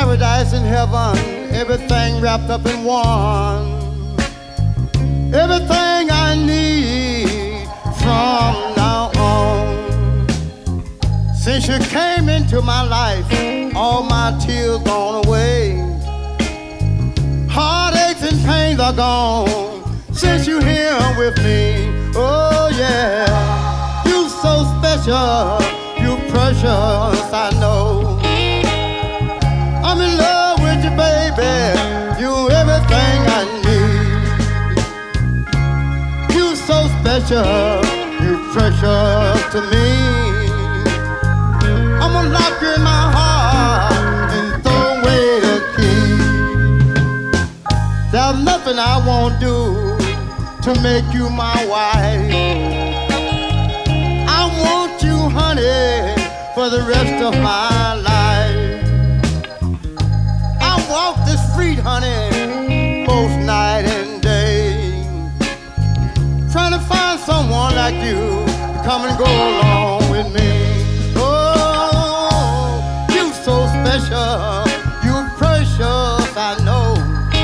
paradise in heaven, everything wrapped up in one. Everything I need from now on. Since you came into my life, all my tears gone away. Heartaches and pains are gone since you here with me. Oh yeah, you so special, you precious, I know. I'm in love with you, baby, you everything I need. You so special, you precious to me. I'ma lock you in my heart and throw away the key. There's nothing I won't do to make you my wife. I want you, honey, for the rest of my life. I walk the street, honey, both night and day, trying to find someone like you to come and go along with me. Oh, you so special, you precious, I know.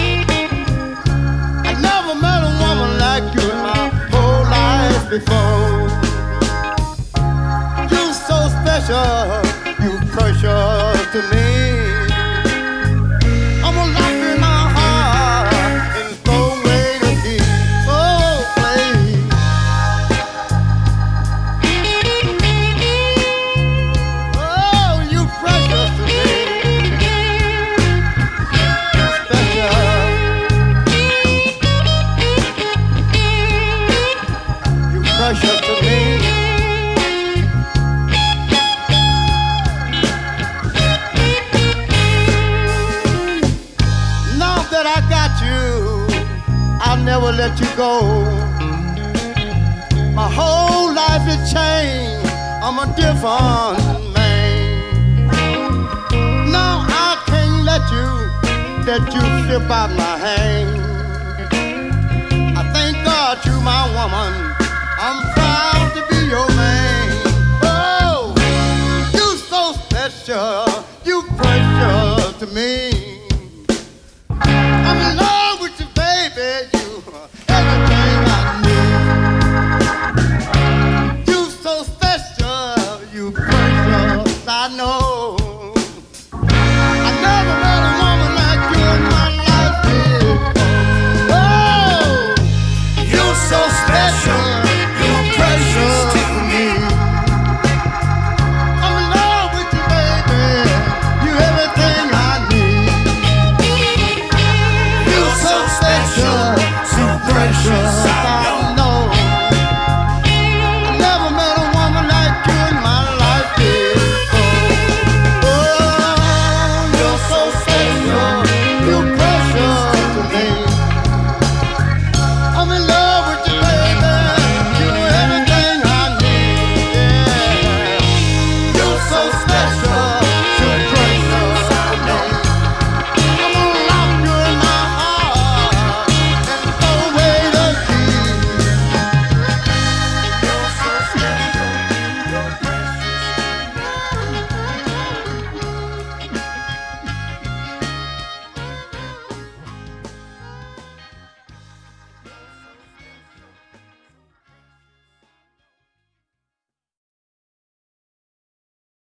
I never met a woman like you in my whole life before. You so special, you precious to me. Precious to me. Now that I got you, I'll never let you go. My whole life has changed, I'm a different man. Now I can't let you slip out my hand. I thank God you my woman, I'm proud to be your man. Oh, you so special, you precious to me. I'm in love with you, baby, you everything I need. You so special, you precious, I know.